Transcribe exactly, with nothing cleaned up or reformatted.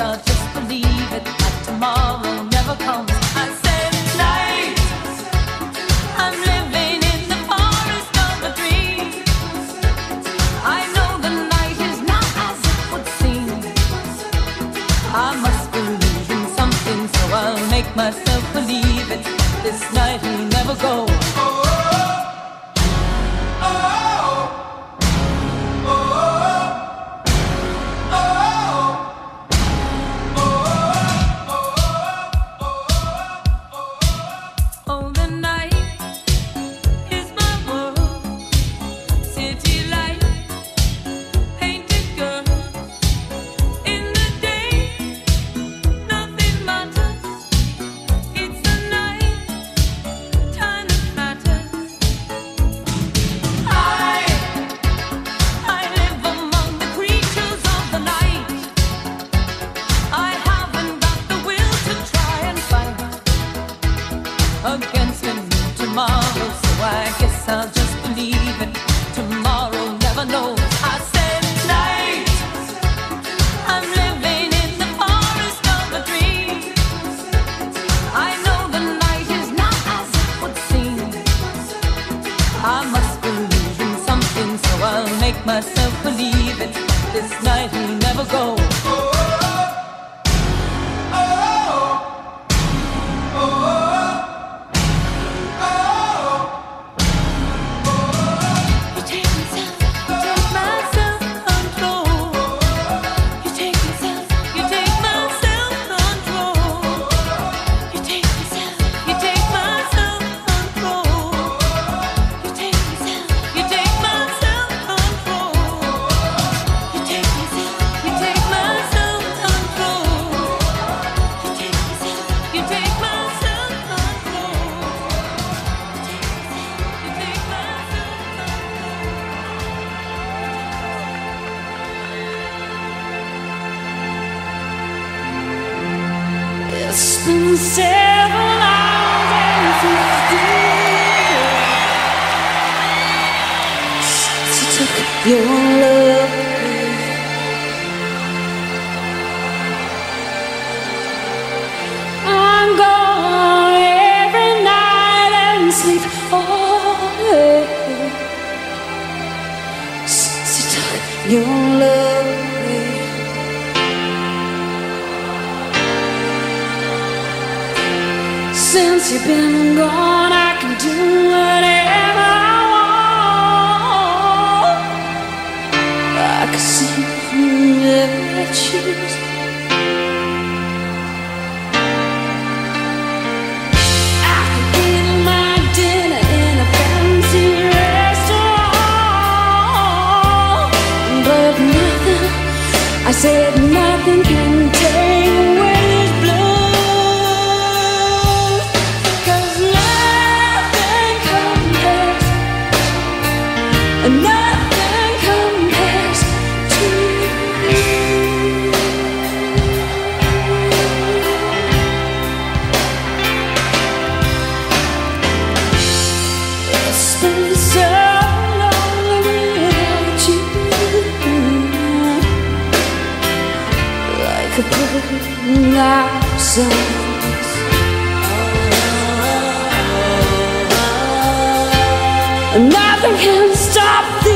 I'll just believe it, that tomorrow never comes. I said night, I'm living in the forest of a dream. I know the night is not as it would seem. I must believe in something, so I'll make myself believe it. This night will never go. Against a new tomorrow, so I guess I'll just believe it. Tomorrow never knows. I said night, I'm living in the forest of a dream. I know the night is not as it would seem. I must believe in something, so I'll make myself believe it. This night will never go. It's been seven hours and fifteen since you took your love away. I'm gone every night and sleep all day since you took your love away. Since you've been gone, I can do whatever I want. I can see whoever I choose. I can eat my dinner in a fancy restaurant, but nothing, I said nothing can take away this blue. Nothing compares to you. It's been so long without you, like a broken out song. Nothing can stop this.